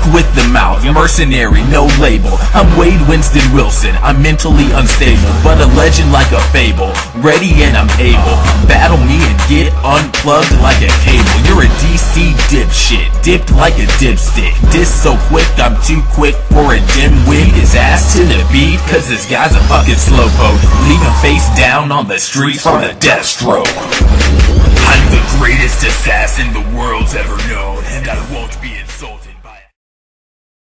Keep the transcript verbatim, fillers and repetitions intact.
with the mouth, mercenary, no label. I'm Wade Winston Wilson, I'm mentally unstable, but a legend like a fable. Ready and I'm able, battle me and get unplugged like a cable. You're a D C dipshit, dipped like a dipstick. Diss so quick, I'm too quick for a dimwit. His ass to the beat, cause this guy's a fucking slowpoke. Leave him face down on the streets from a death stroke. I'm the greatest assassin the world's ever known, and I won't be